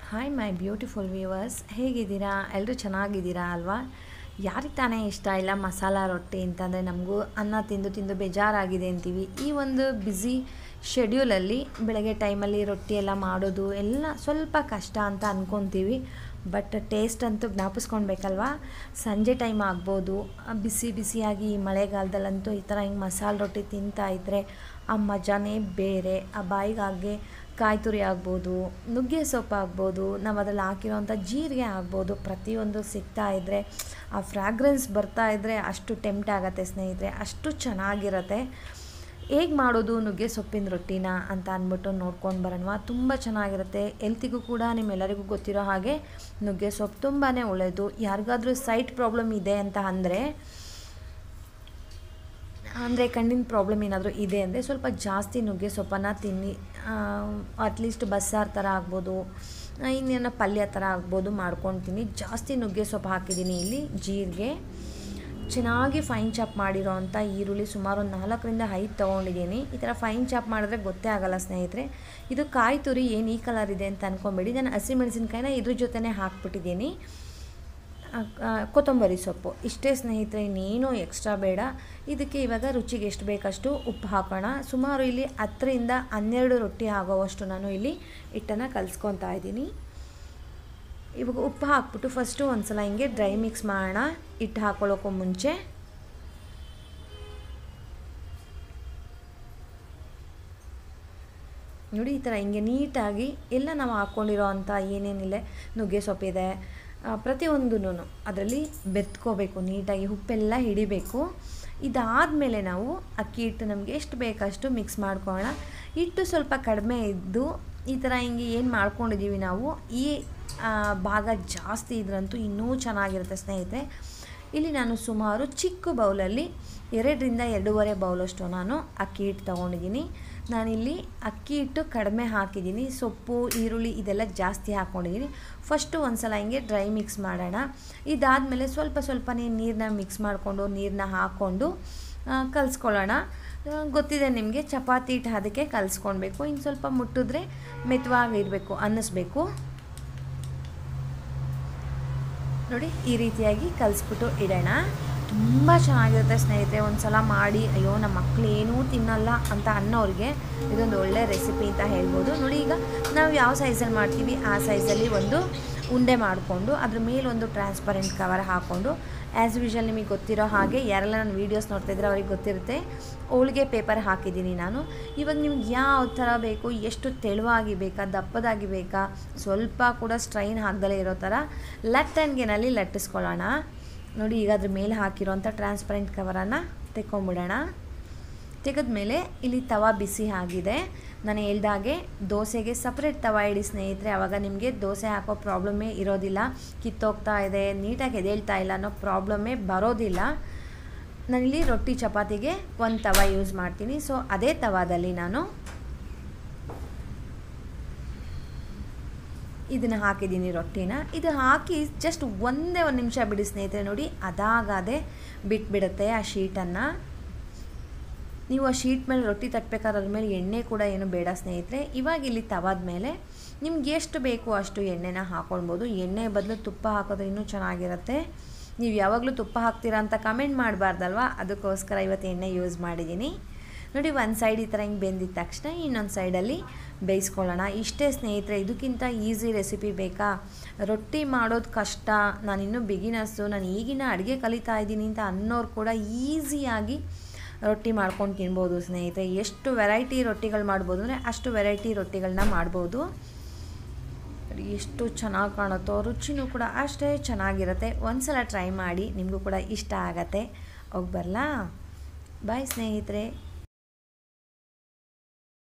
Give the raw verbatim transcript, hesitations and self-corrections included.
Hi my beautiful viewers, ಹೇಗಿದ್ದೀರಾ? ಎಲ್ಲರೂ ಚೆನ್ನಾಗಿದ್ದೀರಾ ಅಲ್ವಾ? ಯಾರಿಗೆ ತಾನೇ ಇಷ್ಟ ಇಲ್ಲ ಮಸಾಲ ರೊಟ್ಟಿ ಅಂತಂದರೆ? ನಮಗೂ ಅನ್ನ ತಿಂದು ತಿಂದು ಬೇಜಾರಾಗಿದೆ ಅಂತೀವಿ. ಈ ಒಂದು ಬ್ಯುಸಿ ಶೆಡ್ಯೂಲಲ್ಲಿ ಬೆಳಗ್ಗೆ ಟೈಮಲ್ಲಿ ರೊಟ್ಟಿ ಎಲ್ಲ ಮಾಡೋದು ಎಲ್ಲ ಸ್ವಲ್ಪ ಕಷ್ಟ ಅಂತ ಅಂದ್ಕೊತೀವಿ. ಬಟ್ ಟೇಸ್ಟ್ ಅಂತೂ ಜ್ಞಾಪಿಸ್ಕೊಳ್ಬೇಕಲ್ವಾ? ಸಂಜೆ ಟೈಮ್ ಆಗ್ಬೋದು, ಬಿಸಿ ಬಿಸಿಯಾಗಿ ಈ ಮಳೆಗಾಲದಲ್ಲಂತೂ ಈ ಥರ ಹಿಂಗೆ ಮಸಾಲೆ ರೊಟ್ಟಿ ತಿಂತಾಯಿದ್ರೆ ಆ ಮಜಾನೇ ಬೇರೆ. ಆ ಬಾಯಿಗಾಗೆ ಕಾಯಿ ತುರಿ ಆಗ್ಬೋದು, ನುಗ್ಗೆ ಸೊಪ್ಪು ಆಗ್ಬೋದು, ನಾವು ಅದರಲ್ಲಿ ಹಾಕಿರೋಂಥ ಜೀರಿಗೆ ಆಗ್ಬೋದು, ಪ್ರತಿಯೊಂದು ಸಿಗ್ತಾ ಇದ್ದರೆ ಆ ಫ್ರಾಗ್ರೆನ್ಸ್ ಬರ್ತಾ ಇದ್ದರೆ ಅಷ್ಟು ಟೆಂಪ್ಟ್ ಆಗುತ್ತೆ ಸ್ನೇಹಿತರೆ, ಅಷ್ಟು ಚೆನ್ನಾಗಿರುತ್ತೆ. ಹೇಗೆ ಮಾಡೋದು ನುಗ್ಗೆ ಸೊಪ್ಪಿನ ರೊಟ್ಟಿನ ಅಂತ ಅಂದ್ಬಿಟ್ಟು ನೋಡ್ಕೊಂಡು ಬರೋಣ. ತುಂಬ ಚೆನ್ನಾಗಿರುತ್ತೆ, ಹೆಲ್ತಿಗೂ ಕೂಡ ನಿಮ್ಮೆಲ್ಲರಿಗೂ ಗೊತ್ತಿರೋ ಹಾಗೆ ನುಗ್ಗೆ ಸೊಪ್ಪು ತುಂಬಾ ಒಳ್ಳೆಯದು. ಯಾರಿಗಾದ್ರೂ ಸೈಟ್ ಪ್ರಾಬ್ಲಮ್ ಇದೆ ಅಂತ ಅಂದರೆ ಅಂದರೆ ಕಣ್ಣಿನ ಪ್ರಾಬ್ಲಮ್ ಏನಾದರೂ ಇದೆ ಅಂದರೆ ಸ್ವಲ್ಪ ಜಾಸ್ತಿ ನುಗ್ಗೆ ಸೊಪ್ಪನ್ನು ತಿನ್ನಿ. ಅಟ್ಲೀಸ್ಟ್ ಬಸ್ಸಾರು ಥರ ಆಗ್ಬೋದು, ಇನ್ನೇನೋ ಪಲ್ಯ ಥರ ಆಗ್ಬೋದು ಮಾಡ್ಕೊತೀನಿ. ಜಾಸ್ತಿ ನುಗ್ಗೆ ಸೊಪ್ಪು ಹಾಕಿದ್ದೀನಿ ಇಲ್ಲಿ. ಜೀರಿಗೆ ಚೆನ್ನಾಗಿ ಫೈನ್ ಚಾಪ್ ಮಾಡಿರೋ ಅಂಥ ಈರುಳ್ಳಿ ಸುಮಾರು ಒಂದು ನಾಲ್ಕರಿಂದ ಐದು ತೊಗೊಂಡಿದ್ದೀನಿ. ಈ ಥರ ಫೈನ್ ಚಾಪ್ ಮಾಡಿದ್ರೆ ಗೊತ್ತೇ ಆಗೋಲ್ಲ ಸ್ನೇಹಿತರೆ. ಇದು ಕಾಯಿ ತುರಿ ಏನು ಈ ಕಲರ್ ಇದೆ ಅಂತ ಅಂದ್ಕೊಂಬೇಡಿ, ನಾನು ಹಸಿಮೆಣಸಿನ್ಕಾಯಿನ ಇದ್ರ ಜೊತೆನೇ ಹಾಕ್ಬಿಟ್ಟಿದ್ದೀನಿ. ಕೊತ್ತಂಬರಿ ಸೊಪ್ಪು ಇಷ್ಟೇ ಸ್ನೇಹಿತರೆ, ಇನ್ನೇನು ಎಕ್ಸ್ಟ್ರಾ ಬೇಡ. ಇದಕ್ಕೆ ಇವಾಗ ರುಚಿಗೆ ಎಷ್ಟು ಬೇಕಷ್ಟು ಉಪ್ಪು ಹಾಕೋಣ. ಸುಮಾರು ಇಲ್ಲಿ ಹತ್ತರಿಂದ ಹನ್ನೆರಡು ರೊಟ್ಟಿ ಆಗೋವಷ್ಟು ನಾನು ಇಲ್ಲಿ ಹಿಟ್ಟನ್ನು ಕಲಿಸ್ಕೊತಾ ಇದ್ದೀನಿ. ಇವಾಗ ಉಪ್ಪು ಹಾಕ್ಬಿಟ್ಟು ಫಸ್ಟು ಒಂದು ಸಲ ಹಿಂಗೆ ಡ್ರೈ ಮಿಕ್ಸ್ ಮಾಡೋಣ ಹಿಟ್ಟು ಹಾಕೊಳ್ಳೋಕ್ಕೂ ಮುಂಚೆ. ನೋಡಿ ಈ ಥರ ಹಿಂಗೆ ನೀಟಾಗಿ ಎಲ್ಲ ನಾವು ಹಾಕ್ಕೊಂಡಿರೋ ಅಂಥ ಏನೇನಿಲ್ಲ ನುಗ್ಗೆ ಸೊಪ್ಪಿದೆ ಪ್ರತಿಯೊಂದೂ ಅದರಲ್ಲಿ ಬೆತ್ಕೋಬೇಕು, ನೀಟಾಗಿ ಉಪ್ಪೆಲ್ಲ ಹಿಡಿಬೇಕು. ಇದಾದಮೇಲೆ ನಾವು ಅಕ್ಕಿ ಹಿಟ್ಟು ನಮಗೆ ಎಷ್ಟು ಬೇಕಷ್ಟು ಮಿಕ್ಸ್ ಮಾಡ್ಕೊಳ್ಳೋಣ. ಹಿಟ್ಟು ಸ್ವಲ್ಪ ಕಡಿಮೆ ಇದ್ದು ಈ ಥರ ಹಿಂಗೆ ಏನು ಮಾಡ್ಕೊಂಡಿದ್ದೀವಿ ನಾವು, ಈ ಭಾಗ ಜಾಸ್ತಿ ಇದ್ರಂತೂ ಇನ್ನೂ ಚೆನ್ನಾಗಿರುತ್ತೆ ಸ್ನೇಹಿತರೆ. ಇಲ್ಲಿ ನಾನು ಸುಮಾರು ಚಿಕ್ಕ ಬೌಲಲ್ಲಿ ಎರಡರಿಂದ ಎರಡೂವರೆ ಬೌಲಷ್ಟು ನಾನು ಅಕ್ಕಿ ಹಿಟ್ಟು ತೊಗೊಂಡಿದ್ದೀನಿ. ನಾನಿಲ್ಲಿ ಅಕ್ಕಿ ಹಿಟ್ಟು ಕಡಿಮೆ ಹಾಕಿದ್ದೀನಿ, ಸೊಪ್ಪು ಈರುಳ್ಳಿ ಇದೆಲ್ಲ ಜಾಸ್ತಿ ಹಾಕ್ಕೊಂಡಿದ್ದೀನಿ. ಫಸ್ಟು ಒಂದು ಸಲ ಹಿಂಗೆ ಡ್ರೈ ಮಿಕ್ಸ್ ಮಾಡೋಣ. ಇದಾದಮೇಲೆ ಸ್ವಲ್ಪ ಸ್ವಲ್ಪನೇ ನೀರನ್ನ ಮಿಕ್ಸ್ ಮಾಡಿಕೊಂಡು ನೀರನ್ನ ಹಾಕ್ಕೊಂಡು ಕಲಿಸ್ಕೊಳ್ಳೋಣ. ಗೊತ್ತಿದೆ ನಿಮಗೆ, ಚಪಾತಿ ಹಿಟ್ಟು ಅದಕ್ಕೆ ಕಲಿಸ್ಕೊಳ್ಬೇಕು. ಇನ್ನು ಸ್ವಲ್ಪ ಮುಟ್ಟಿದ್ರೆ ಮೆತ್ತವಾಗಿರಬೇಕು ಅನ್ನಿಸ್ಬೇಕು. ನೋಡಿ ಈ ರೀತಿಯಾಗಿ ಕಲಿಸ್ಬಿಟ್ಟು ಇಡೋಣ. ತುಂಬ ಚೆನ್ನಾಗಿರುತ್ತೆ ಸ್ನೇಹಿತರೆ, ಒಂದು ಸಲ ಮಾಡಿ. ಅಯ್ಯೋ ನಮ್ಮ ಮಕ್ಕಳು ಏನೂ ತಿನ್ನಲ್ಲ ಅಂತ ಅನ್ನೋರಿಗೆ ಇದೊಂದು ಒಳ್ಳೆ ರೆಸಿಪಿ ಅಂತ ಹೇಳ್ಬೋದು. ನೋಡಿ ಈಗ ನಾವು ಯಾವ ಸೈಜಲ್ಲಿ ಮಾಡ್ತೀವಿ ಆ ಸೈಜಲ್ಲಿ ಒಂದು ಉಂಡೆ ಮಾಡಿಕೊಂಡು ಅದ್ರ ಮೇಲೆ ಒಂದು ಟ್ರಾನ್ಸ್ಪರೆಂಟ್ ಕವರ್ ಹಾಕ್ಕೊಂಡು, ಆ್ಯಸ್ ಯೂಶುವಲ್ ನಿಮಗೆ ಗೊತ್ತಿರೋ ಹಾಗೆ ಯಾರೆಲ್ಲ ನಾನು ವೀಡಿಯೋಸ್ ನೋಡ್ತಾಯಿದ್ರೆ ಅವ್ರಿಗೆ ಗೊತ್ತಿರುತ್ತೆ, ಹೋಳಿಗೆ ಪೇಪರ್ ಹಾಕಿದ್ದೀನಿ ನಾನು. ಇವಾಗ ನಿಮ್ಗೆ ಯಾವ ಥರ ಬೇಕು, ಎಷ್ಟು ತೆಳುವಾಗಿ ಬೇಕಾ, ದಪ್ಪದಾಗಿ ಬೇಕಾ, ಸ್ವಲ್ಪ ಕೂಡ ಸ್ಟ್ರೈನ್ ಹಾಕ್ದಲೇ ಇರೋ ಥರ ಲಟ್ಟಣಿಗೆನಲ್ಲಿ ಲಟ್ಟಿಸ್ಕೊಳ್ಳೋಣ. ನೋಡಿ ಈಗ ಅದ್ರ ಮೇಲೆ ಹಾಕಿರೋಂಥ ಟ್ರಾನ್ಸ್ಪರೆಂಟ್ ಕವರನ್ನು ತೆಕ್ಕೊಂಬಿಡೋಣ. ತೆಗೆದ್ಮೇಲೆ ಇಲ್ಲಿ ತವಾ ಬಿಸಿ ಆಗಿದೆ. ನಾನು ಹೇಳ್ದಾಗೆ ದೋಸೆಗೆ ಸಪ್ರೇಟ್ ತವಾ ಇಡಿ ಸ್ನೇಹಿತರೆ, ಆವಾಗ ನಿಮಗೆ ದೋಸೆ ಹಾಕೋ ಪ್ರಾಬ್ಲಮ್ಮೇ ಇರೋದಿಲ್ಲ. ಕಿತ್ತೋಗ್ತಾ ಇದೆ, ನೀಟಾಗಿ ಎದೇಳ್ತಾ ಇಲ್ಲ ಅನ್ನೋ ಪ್ರಾಬ್ಲಮ್ಮೇ ಬರೋದಿಲ್ಲ. ನಾನಿಲ್ಲಿ ರೊಟ್ಟಿ ಚಪಾತಿಗೆ ಒಂದು ತವಾ ಯೂಸ್ ಮಾಡ್ತೀನಿ. ಸೊ ಅದೇ ತವಾದಲ್ಲಿ ನಾನು ಇದನ್ನು ಹಾಕಿದ್ದೀನಿ ರೊಟ್ಟಿನ. ಇದು ಹಾಕಿ ಜಸ್ಟ್ ಒಂದೇ ಒಂದು ನಿಮಿಷ ಬಿಡಿ ಸ್ನೇಹಿತರೆ. ನೋಡಿ ಅದಾಗದೆ ಬಿಟ್ಬಿಡುತ್ತೆ ಆ ಶೀಟನ್ನು. ನೀವು ಆ ಶೀಟ್ ಮೇಲೆ ರೊಟ್ಟಿ ತಟ್ಟಬೇಕಾದ್ರೆ ಅದ್ರ ಮೇಲೆ ಎಣ್ಣೆ ಕೂಡ ಏನು ಬೇಡ ಸ್ನೇಹಿತರೆ. ಇವಾಗ ಇಲ್ಲಿ ತವಾದ ಮೇಲೆ ನಿಮ್ಗೆ ಎಷ್ಟು ಬೇಕು ಅಷ್ಟು ಎಣ್ಣೆನ ಹಾಕ್ಕೊಳ್ಬೋದು. ಎಣ್ಣೆ ಬದಲು ತುಪ್ಪ ಹಾಕೋದ್ರೆ ಇನ್ನೂ ಚೆನ್ನಾಗಿರುತ್ತೆ. ನೀವು ಯಾವಾಗಲೂ ತುಪ್ಪ ಹಾಕ್ತೀರಾ ಅಂತ ಕಮೆಂಟ್ ಮಾಡಬಾರ್ದಲ್ವ, ಅದಕ್ಕೋಸ್ಕರ ಇವತ್ತು ಎಣ್ಣೆ ಯೂಸ್ ಮಾಡಿದ್ದೀನಿ. ನೋಡಿ ಒಂದು ಸೈಡ್ ಈ ಥರ ಹಿಂಗೆ ಬೆಂದಿದ ತಕ್ಷಣ ಇನ್ನೊಂದು ಸೈಡಲ್ಲಿ ಬೇಯಿಸ್ಕೊಳ್ಳೋಣ. ಇಷ್ಟೇ ಸ್ನೇಹಿತರೆ, ಇದಕ್ಕಿಂತ ಈಸಿ ರೆಸಿಪಿ ಬೇಕಾ? ರೊಟ್ಟಿ ಮಾಡೋದು ಕಷ್ಟ, ನಾನಿನ್ನೂ ಬಿಗಿನರ್ಸು, ನಾನು ಈಗಿನ ಅಡುಗೆ ಕಲಿತಾ ಇದ್ದೀನಿ ಅಂತ ಅನ್ನೋರು ಕೂಡ ಈಸಿಯಾಗಿ ರೊಟ್ಟಿ ಮಾಡ್ಕೊಂಡು ತಿನ್ಬೋದು ಸ್ನೇಹಿತರೆ. ಎಷ್ಟು ವೆರೈಟಿ ರೊಟ್ಟಿಗಳು ಮಾಡ್ಬೋದು ಅಂದರೆ ಅಷ್ಟು ವೆರೈಟಿ ರೊಟ್ಟಿಗಳನ್ನ ಮಾಡ್ಬೋದು. ಎಷ್ಟು ಚೆನ್ನಾಗಿ ಕಾಣುತ್ತೋ, ರುಚಿನೂ ಕೂಡ ಅಷ್ಟೇ ಚೆನ್ನಾಗಿರುತ್ತೆ. ಒಂದು ಸಲ ಟ್ರೈ ಮಾಡಿ, ನಿಮಗೂ ಕೂಡ ಇಷ್ಟ ಆಗತ್ತೆ. ಹೋಗಿ ಬರಲಾ? ಬಾಯ್ ಸ್ನೇಹಿತರೆ.